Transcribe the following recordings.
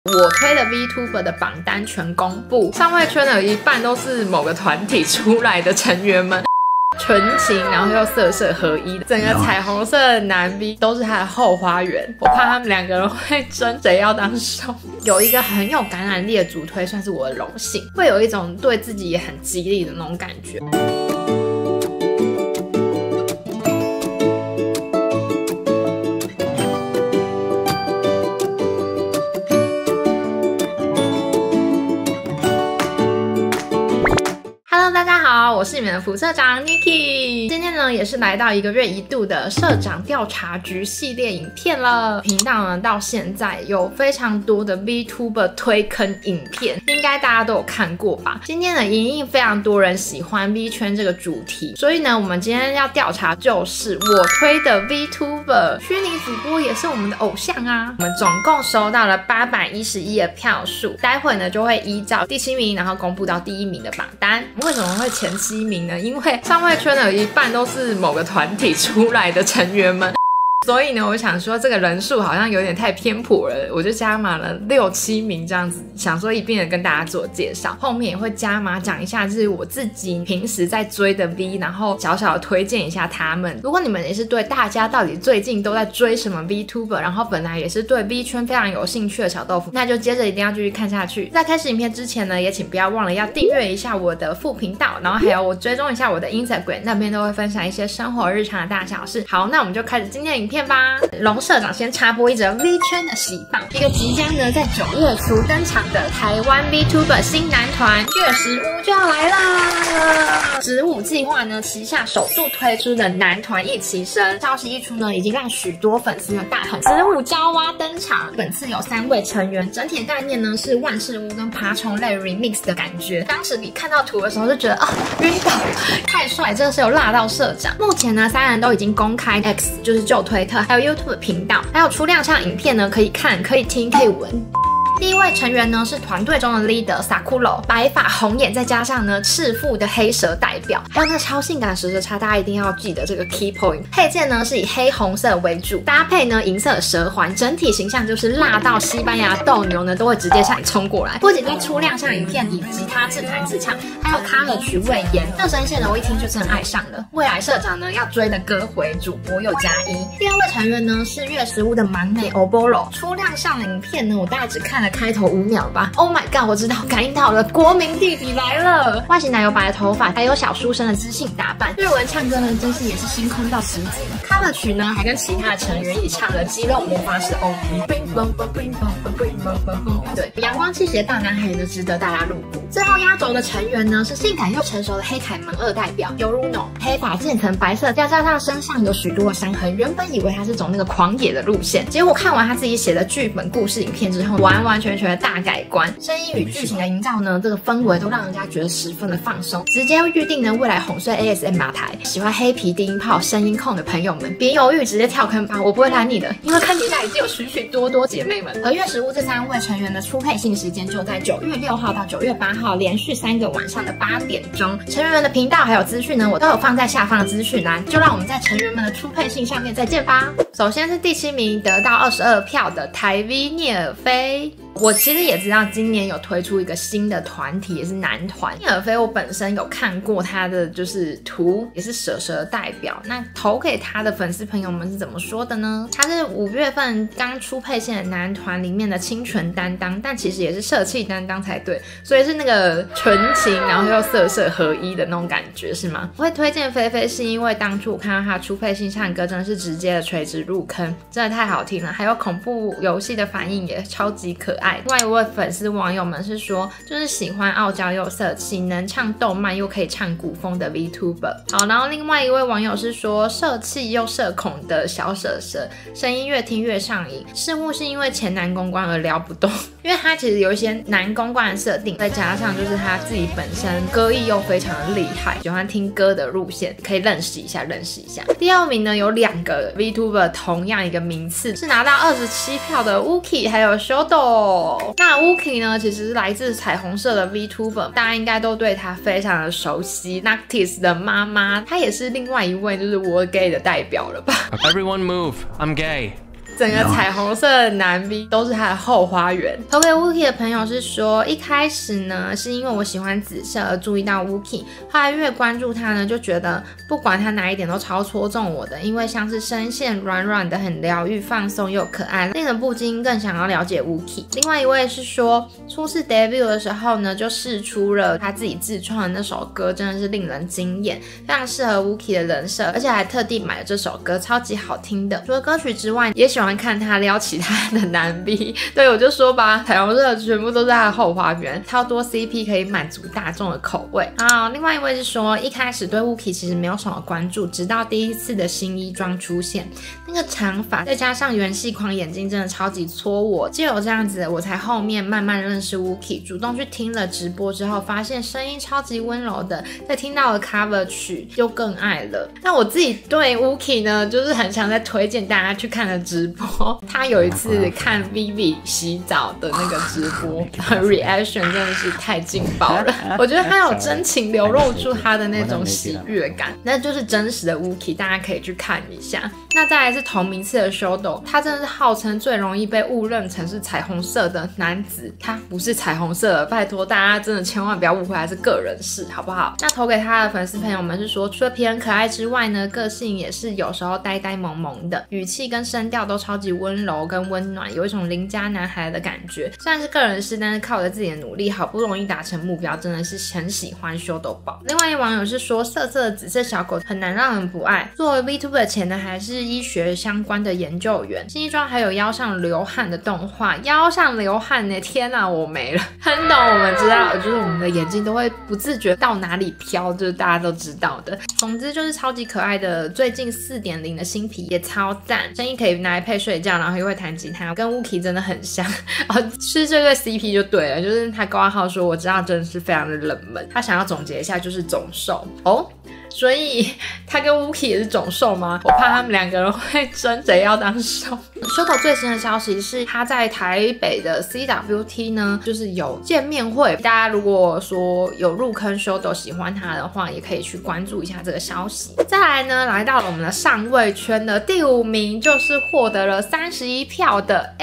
我推的 VTuber 的榜单全公布，上位圈的一半都是某个团体出来的成员们，纯情然后又色色合一的，整个彩虹色的男 V 都是他的后花园。我怕他们两个人会争谁要当首。有一个很有感染力的主推，算是我的荣幸，会有一种对自己也很激励的那种感觉。大家好，我是你们的副社长 Niki。今天呢，也是来到1个月1度的社长调查局系列影片了。频道呢到现在有非常多的 VTuber 推坑影片，应该大家都有看过吧？今天呢，因应非常多人喜欢 V 圈这个主题，所以呢，我们今天要调查就是我推的 VTuber 虚拟主播也是我们的偶像啊。我们总共收到了811的票数，待会呢就会依照第7名，然后公布到第1名的榜单。为什么会前7名呢？因为上位圈的一半都是某个团体出来的成员们。所以呢，我想说这个人数好像有点太偏颇了，我就加码了6、7名这样子，想说一并的跟大家做介绍。后面也会加码讲一下，就是我自己平时在追的 V， 然后小小的推荐一下他们。如果你们也是对大家到底最近都在追什么 VTuber， 然后本来也是对 V 圈非常有兴趣的小豆腐，那就接着一定要继续看下去。在开始影片之前呢，也请不要忘了要订阅一下我的副频道，然后还有我追踪一下我的 Instagram， 那边都会分享一些生活日常的大小事。好，那我们就开始今天的影片吧。龙社长先插播一则 V 圈的喜报，一个即将呢在9月初登场的台湾 VTuber 新男团月15就要来啦！植物计划呢旗下首度推出的男团一起生，消息一出呢，已经让许多粉丝们大喊植物娇娃登场。本次有3位成员，整体概念呢是万事屋跟爬虫类 remix 的感觉。当时你看到图的时候就觉得晕倒，太帅，真的是有辣到社长。目前呢3人都已经公开 X 就是旧推特，还有 YouTube 频道，还有出亮相影片呢，可以看、可以听、可以闻。第一位成员呢是团队中的 leader Sakuro， 白发红眼，再加上呢赤腹的黑蛇代表，还有那超性感蛇叉，大家一定要记得这个 key point。配件呢是以黑红色为主，搭配呢银色的蛇环，整体形象就是辣到西班牙斗牛呢都会直接向你冲过来。不仅在出亮相影片以吉他自弹自唱，还有他的曲未言，这声线呢我一听就真的爱上了。未来社长呢要追的歌回主播又加1。第二位成员呢是月15的忙内 Oboro， 出亮相的影片呢我大概只看了开头5秒吧。Oh my god， 我知道，感应到了，国民弟弟来了！外形奶油白的头发，还有小书生的知性打扮，日文唱歌呢真是也是星空到10级。cover曲呢还跟其他的成员一起唱了《肌肉魔法使》OP。对，阳光气息的大男孩呢值得大家入股。最后压轴的成员呢是性感又成熟的黑凯门2代表 Yoruno， 黑发渐层白色，再加上身上有许多的伤痕，原本以为他是走那个狂野的路线，结果看完他自己写的剧本故事影片之后，完完全全的大改观。声音与剧情的营造呢，这个氛围都让人家觉得十分的放松，直接预定呢未来哄睡 ASMR 台。喜欢黑皮低音炮声音控的朋友们，别犹豫，直接跳坑吧，我不会拦你的，因为坑底下已经有许许多多姐妹们。而月15这3位成员的初配信时间就在9月6号到9月8号，连续3个晚上的8点钟。成员们的频道还有资讯呢，我都有放在下方的资讯栏，就让我们在成员们的初配信上面再见吧。首先是第7名得到22票的台 V 聂尔飞。我其实也知道今年有推出一个新的团体，也是男团。聂尔飞我本身有看过他的就是图，也是蛇蛇代表。那投给他的粉丝朋友们是怎么说的呢？他是5月份刚出配线的男团里面的清纯担当，但其实也是社气担当才对，所以是那个纯情然后又色色合一的那种感觉是吗？我会推荐菲菲是因为当初我看到他出配信唱歌真的是直接的垂直入坑，真的太好听了，还有恐怖游戏的反应也超级可爱。另外一位粉丝网友们是说，就是喜欢傲娇又色气，能唱动漫又可以唱古风的 VTuber。好，然后另外一位网友是说，色气又社恐的小蛇蛇，声音越听越上瘾，似乎是因为前男公关而聊不动，因为他其实有一些男公关的设定，再加上就是他自己本身歌艺又非常的厉害，喜欢听歌的路线，可以认识一下。第2名呢有2个 VTuber 同样一个名次，是拿到27票的 Wookie 还有 Shodo。那 Wookie 呢，其实是来自彩虹社的 VTuber， 大家应该都对他非常的熟悉。Noctis 的妈妈，她也是另外一位就是我 gay 的代表了吧 ？Everyone move, I'm gay. 整个彩虹色的男 V 都是他的后花园。投给 Wookie 的朋友是说，一开始呢是因为我喜欢紫色而注意到 Wookie， 后来越关注他呢，就觉得不管他哪一点都超戳中我的，因为像是声线软软的，很疗愈、放松又可爱，令人不禁更想要了解 Wookie。另外一位是说，初次 debut 的时候呢，就试出了他自己自创的那首歌，真的是令人惊艳，非常适合 Wookie 的人设，而且还特地买了这首歌，超级好听的。除了歌曲之外，也喜欢看他撩其他的男 B。对，我就说吧，彩虹色全部都是他的后花园，超多 CP 可以满足大众的口味。好，另外一位是说，一开始对 Wookie 其实没有什么关注，直到第一次的新衣装出现，那个长发再加上圆细框眼睛，真的超级戳我。就有这样子，我才后面慢慢认识 Wookie， 主动去听了直播之后，发现声音超级温柔的，在听到了 cover 曲就更爱了。那我自己对 Wookie 呢，就是很想再推荐大家去看的直播。他有一次看 Vivi 洗澡的那个直播reaction 真的是太劲爆了，我觉得他有真情流露出他的那种喜悦感，那就是真实的 Wookie， 大家可以去看一下。那再来是同名次的 Shodo， 他真的是号称最容易被误认成是彩虹色的男子，他不是彩虹色的，拜托大家真的千万不要误会他是个人事，好不好？那投给他的粉丝朋友们是说，除了皮很可爱之外呢，个性也是有时候呆呆萌萌的，语气跟声调都超级温柔跟温暖，有一种邻家男孩的感觉。虽然是个人事，但是靠着自己的努力，好不容易达成目标，真的是很喜欢Shodo宝。另外一网友是说，色色的紫色小狗很难让人不爱。作为 VTuber 前呢，还是医学相关的研究员，新一装还有腰上流汗的动画，腰上流汗呢，天哪，我没了。很懂，我们知道，就是我们的眼睛都会不自觉到哪里飘，就是大家都知道的。总之就是超级可爱的，最近 4.0 的新皮也超赞，声音可以拿来配睡觉，然后又会弹吉他，跟 Wookie 真的很像。是这对 CP 就对了，就是他挂号说，我知道真的是非常的冷门，他想要总结一下就是总兽哦。所以他跟 Wookie 也是种兽吗？我怕他们两个人会争谁要当兽。Shodo 最新的消息是他在台北的 CWT 呢，就是有见面会。大家如果说有入坑 Shodo 喜欢他的话，也可以去关注一下这个消息。再来呢，来到了我们的上位圈的第5名，就是获得了31票的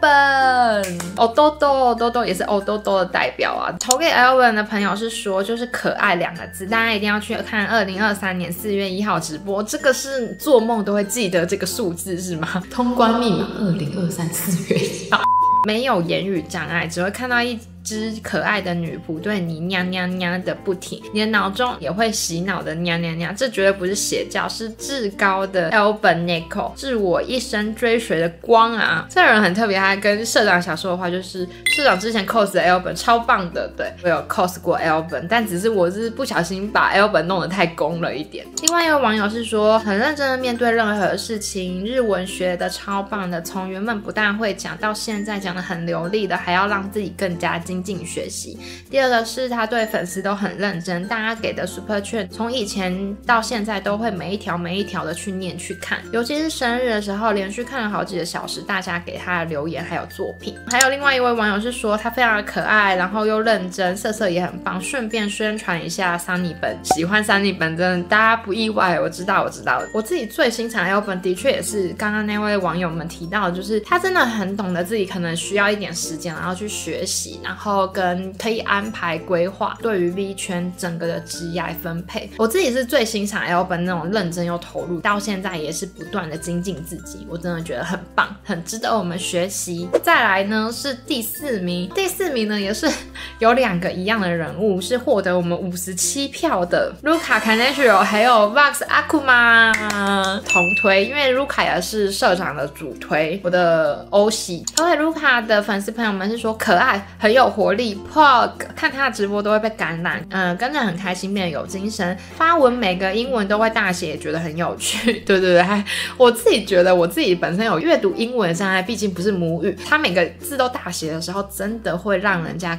Albon。Ododo 也是 Ododo 的代表啊。投给 Albon 的朋友是说，就是可爱2个字，大家一定要去看2023年4月1号直播，这个是做梦都会记得这个数字是吗？通关密码2023 4月1号，没有言语障碍，只会看到一只可爱的女仆对你娘娘娘的不停，你的脑中也会洗脑的娘娘娘，这绝对不是邪教，是至高的 Albon Neko， 是我一生追随的光啊！这个人很特别，他跟社长想说的话就是，社长之前 cos 的 Albon 超棒的，对，我有 cos 过 Albon， 但只是我是不小心把 Albon 弄得太攻了一点。另外一位网友是说，很认真的面对任何事情，日文学的超棒的，从原本不但会讲到现在讲的很流利的，还要让自己更加精进学习。第二个是他对粉丝都很认真，大家给的 super 券从以前到现在都会每一条的去念去看，尤其是生日的时候连续看了好几个小时大家给他的留言还有作品。还有另外一位网友是说他非常的可爱，然后又认真，色色也很棒，顺便宣传一下 Sunny 本，喜欢 Sunny 本真的大家不意外，我知道。我自己最欣赏的 Albon 的确也是刚刚那位网友们提到的，就是他真的很懂得自己可能需要一点时间，然后去学习，然后跟可以安排规划对于 V 圈整个的职业分配。我自己是最欣赏 Albon 那种认真又投入，到现在也是不断的精进自己，我真的觉得很棒，很值得我们学习。再来呢是第4名，第4名呢也是有2个一样的人物，是获得我们57票的 Ruka Kaneshiro 还有 Vox Akuma 同推，因为 Ruka 也是社长的主推，我的欧系。投给 Ruka 的粉丝朋友们是说可爱，很有活力 ，Pog 看他的直播都会被感染，跟着很开心，变得有精神。发文每个英文都会大写，也觉得很有趣。对，我自己觉得我自己本身有阅读英文障碍，毕竟不是母语，他每个字都大写的时候，真的会让人家看得很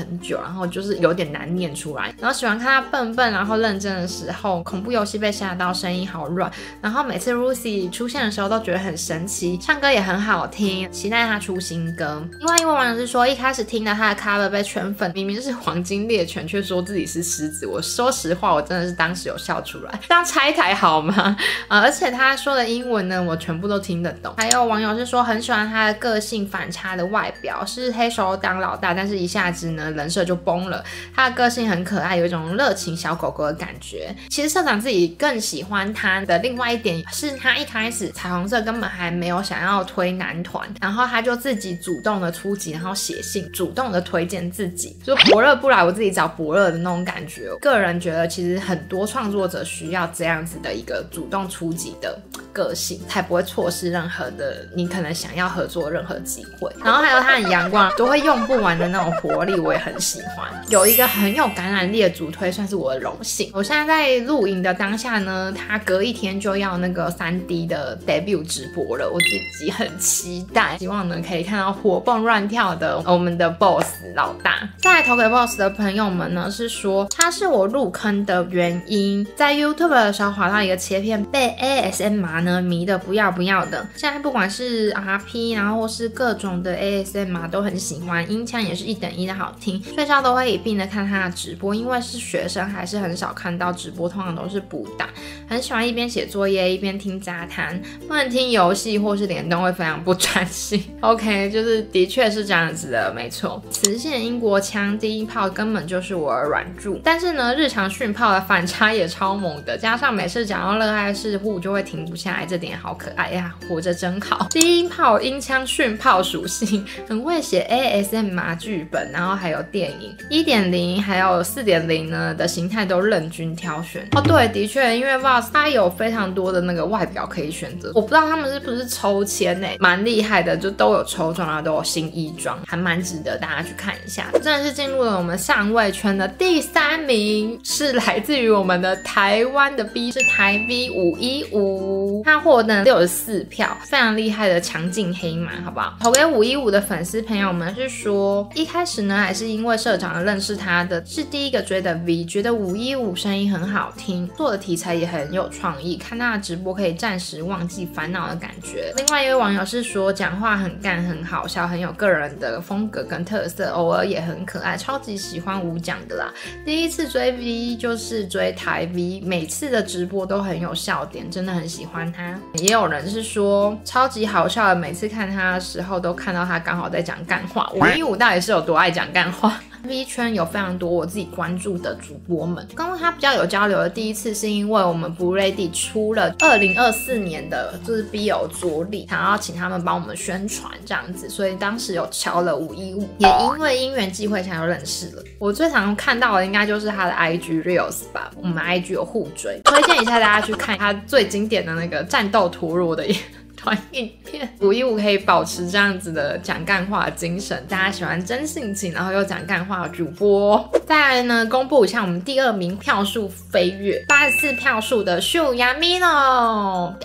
很久，然后就是有点难念出来。然后喜欢看他笨笨然后认真的时候，恐怖游戏被吓到，声音好软。然后每次 Lucy 出现的时候都觉得很神奇，唱歌也很好听，期待他出新歌。另外一位网友是说，一开始听到他的 cover 被圈粉，明明是黄金猎犬，却说自己是狮子。我说实话，我真的是当时有笑出来。这样拆台好吗？而且他说的英文呢，我全部都听得懂。还有网友是说很喜欢他的个性反差的外表，是黑手当老大，但是一下子呢人设就崩了。他的个性很可爱，有一种热情小狗狗的感觉。其实社长自己更喜欢他的另外一点是，他一开始彩虹社根本还没有想要推男团，然后他就自己主动的出击，然后写信主动的推荐自己，就伯乐不来我自己找伯乐的那种感觉。个人觉得其实很多创作者需要这样子的一个主动出击的个性，才不会错失任何的你可能想要合作的任何机会。然后还有他很阳光，都会用不完的那种活力，我也很喜欢。有一个很有感染力的主推，算是我的荣幸。我现在在录影的当下呢，他隔一天就要那个3D 的 debut 直播了，我自己很期待，希望呢可以看到活蹦乱跳的我们的 boss 老大。再来投给 boss 的朋友们呢，是说他是我入坑的原因，在 YouTube 的时候滑到一个切片，被 ASMR 呢迷的不要不要的。现在不管是 RP 然后或是各种的 ASMR 都很喜欢，音腔也是1等1的好听，睡觉都会一并的看他的直播。因为是学生还是很少看到直播，通常都是补档，很喜欢一边写作业一边听杂谈，不能听游戏或是联动会非常不专心。OK， 就是的确是这样子的，没错。磁性英国腔第一炮根本就是我的软柱，但是呢日常训炮的反差也超猛的，加上每次讲到热爱事物就会停不下来，这点好可爱呀，活着真好。第一炮音腔训炮属性，很会写 ASMR 剧本，然后还有电影 1.0 还有 4.0 呢的形态都任君挑选。哦对，的确因为 VOS 它有非常多的那个外表可以选择，我不知道他们是不是抽签欸，蛮厉害的，就都有抽中，然后都有新衣装，还蛮值得大家去看一下。真的是进入了我们上位圈的第3名，是来自于我们的台湾的 B， 是台 B 515，他获得64票，非常厉害的强劲黑马，好不好？投给515的粉丝朋友们是说，一开始呢还是因为社长认识他的，是第一个追的 V， 觉得515声音很好听，做的题材也很有创意，看他的直播可以暂时忘记烦恼的感觉。另外一位网友是说，讲话很干很好笑，很有个人的风格跟特色，偶尔也很可爱，超级喜欢吴讲的啦。第一次追 V 就是追台 V， 每次的直播都很有笑点，真的很喜欢他。也有人是说超级好笑的，每次看他的时候都看到他刚好在讲干话。515到底是有多爱讲干话？V 圈有非常多我自己关注的主播们，跟他比较有交流的第一次是因为我们 Brady 出了2024年的就是 BL 着力，想要请他们帮我们宣传这样子，所以当时有敲了515，也因为因缘际会才有认识了。我最常看到的应该就是他的 IG Reels 吧，我们 IG 有互追，推荐一下大家去看他最经典的那个战斗陀螺的短影片。515可以保持这样子的讲干话的精神，大家喜欢真性情然后又讲干话的主播。再来呢，公布一下我们第2名票数飞跃84票数的秀 Yamino，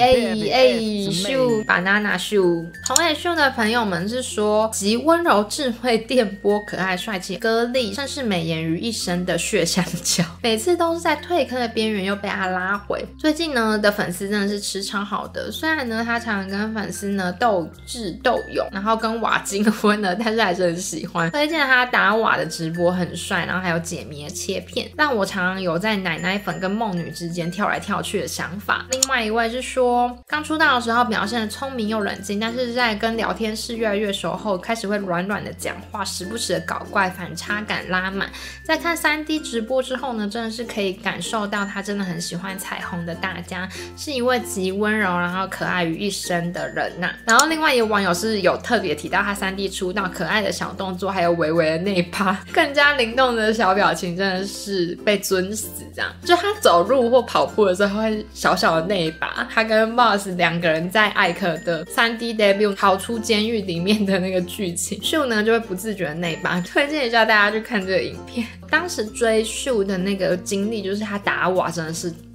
秀 banana 秀。同类秀的朋友们是说，集温柔智慧电波可爱帅气歌丽甚是美颜于一身的血香蕉，每次都是在退坑的边缘又被他拉回。最近呢的粉丝真的是吃超好的，虽然呢他常常跟粉丝呢斗智斗勇，然后跟瓦金婚了，但是还是很喜欢。推荐他打瓦的直播很帅，然后还有解谜的切片，让我常常有在奶奶粉跟梦女之间跳来跳去的想法。另外一位是说，刚出道的时候表现得聪明又冷静，但是在跟聊天室越来越熟后，开始会软软的讲话，时不时的搞怪，反差感拉满。在看3D 直播之后呢，真的是可以感受到他真的很喜欢彩虹的大家，是一位极温柔然后可爱于一身的人呐。然后另外一个网友是有特别提到他3D 出道可爱的小动作，还有微微的内八，更加灵动的小表情，真的是被尊死这样。就他走路或跑步的时候会小小的内八，他跟 Boss 2个人在艾克的3D debut 逃出监狱里面的那个剧情，秀呢就会不自觉的内八，推荐一下大家去看这个影片。当时追秀的那个经历，就是他打瓦真的是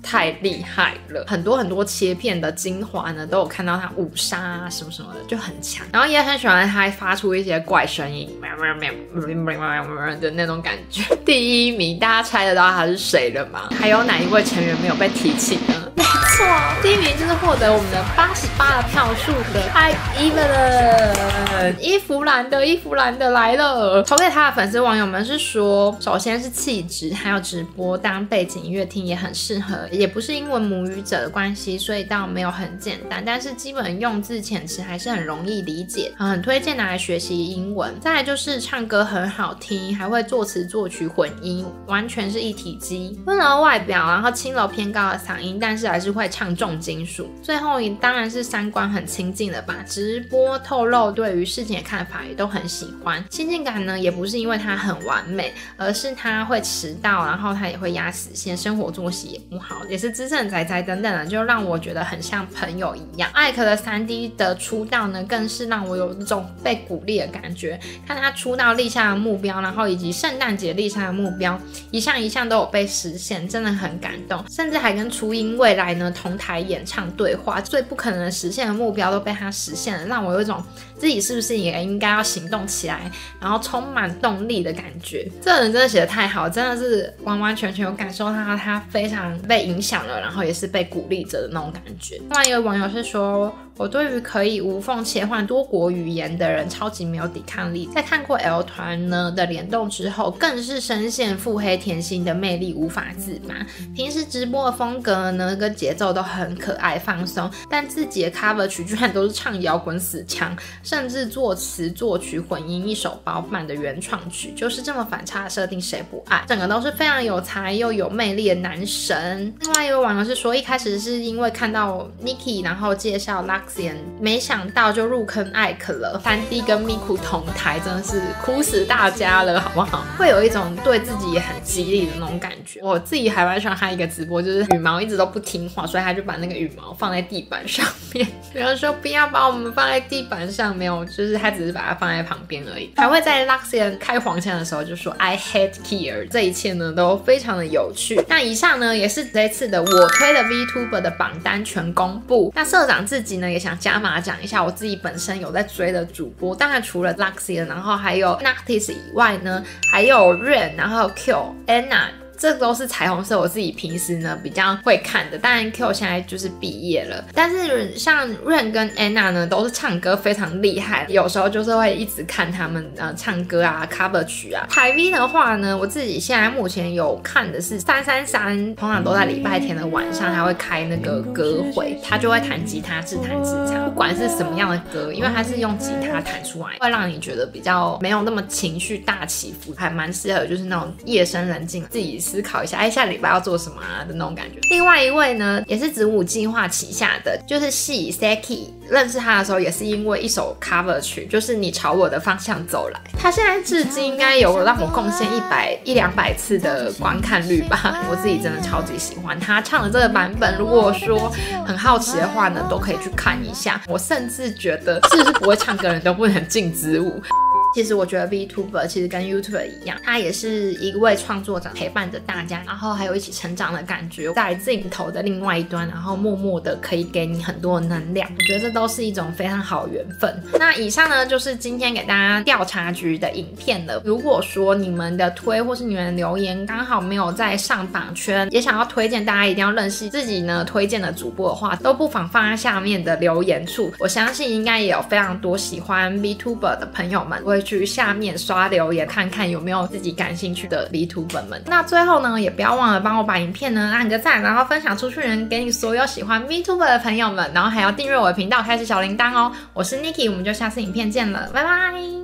太厉害了，很多切片的精华呢，都有看到他五杀啊什么什么的，就很强。然后也很喜欢他发出一些怪声音的那种感觉。第1名，大家猜得到他是谁了吗？还有哪一位成员没有被提起呢？没错，第1名就是获得我们的88的票数的艾伊文，伊芙兰的来了。投给他的粉丝网友们是说，首先是气质，还有直播当背景音乐听也很适合，也不是英文母语者的关系，所以倒没有很简单，但是基本用字遣词还是很容易理解，很推荐拿来学习英文。再来就是唱歌很好听，还会作词作曲混音，完全是一体机。温柔外表，然后轻柔偏高的嗓音，但是还是会唱重金属。最后当然是三观很亲近的吧，直播透露对于事情的看法也都很喜欢。亲近感呢，也不是因为他很完美，而是他会迟到，然后他也会压死线，生活作息也不好，也是资深宅宅等等的，就让我觉得很像朋友一样。艾可的3D 的出道呢，更是让我有一种被鼓励的感觉。看他出道立下的目标，然后以及圣诞节立下的目标，一项都有被实现，真的很感动。甚至还跟初音未来呢同台演唱对话，最不可能实现的目标都被他实现了，让我有一种自己是不是也应该要行动起来，然后充满动力的感觉。这个人真的写得太好，真的是完完全全有感受到他非常被影响了，然后也是被鼓励着的那种感觉。另外一位网友是说，我对于可以无缝切换多国语言的人超级没有抵抗力，在看过 L 团呢的联动之后，更是深陷腹黑甜心的魅力无法自拔。平时直播的风格呢跟节奏都很可爱放松，但自己的 cover 曲居然都是唱摇滚死腔，甚至作词作曲混音一手包办的原创曲，就是这么反差的设定谁不爱？整个都是非常有才又有魅力的男神。另外一位网友是说，一开始是因为看到 Niki 然后介绍 Luxian， 没想到就入坑艾可了。3D 跟 Miku 同台真的是哭死大家了，好不好？会有一种对自己也很激励的那种感觉。我自己还蛮喜欢他一个直播，就是羽毛一直都不听话，所以他就把那个羽毛放在地板上面。然后说不要把我们放在地板上，没有，就是他只是把它放在旁边而已。还会在 Luxian 开黄腔的时候就说 I hate Kier， 这一切呢都非常的有趣。那以上呢也是这次的我推的 VTuber 的榜单全公布。那社长自己呢也想加码讲一下我自己本身有在追的主播，当然除了 Luxian， 然后还有 Noctis 以外呢，还有 Ren， 然后 Q、Anna。这都是彩虹社我自己平时呢比较会看的，当然 Q 现在就是毕业了，但是像 Ren 跟 Anna 呢都是唱歌非常厉害，有时候就是会一直看他们唱歌啊 cover 曲啊。台 V 的话呢，我自己现在目前有看的是333，通常都在礼拜天的晚上，他会开那个歌会，他就会弹吉他自弹自唱，不管是什么样的歌，因为他是用吉他弹出来，会让你觉得比较没有那么情绪大起伏，还蛮适合就是那种夜深人静自己思考一下，下礼拜要做什么啊的那种感觉。另外一位呢，也是子午计划旗下的，就是系 Seki。认识他的时候也是因为一首 cover 曲，就是你朝我的方向走来。他现在至今应该有让我贡献100-200次的观看率吧。我自己真的超级喜欢他唱的这个版本，如果说很好奇的话呢，都可以去看一下。我甚至觉得是不是不会唱歌的人都不能进子午。其实我觉得 VTuber 其实跟 YouTuber 一样，他也是一位创作者陪伴着大家，然后还有一起成长的感觉，在镜头的另外一端，然后默默的可以给你很多能量，我觉得这都是一种非常好的缘分。那以上呢就是今天给大家调查局的影片了。如果说你们的推或是你们的留言刚好没有在上榜圈，也想要推荐大家一定要认识自己呢推荐的主播的话，都不妨放在下面的留言处，我相信应该也有非常多喜欢 VTuber 的朋友们会去下面刷留言，看看有没有自己感兴趣的 VTuber 们。那最后呢，也不要忘了帮我把影片呢按个赞，然后分享出去，给你所有喜欢 VTuber 的朋友们，然后还要订阅我的频道，开启小铃铛哦。我是 Niki， 我们就下次影片见了，拜拜。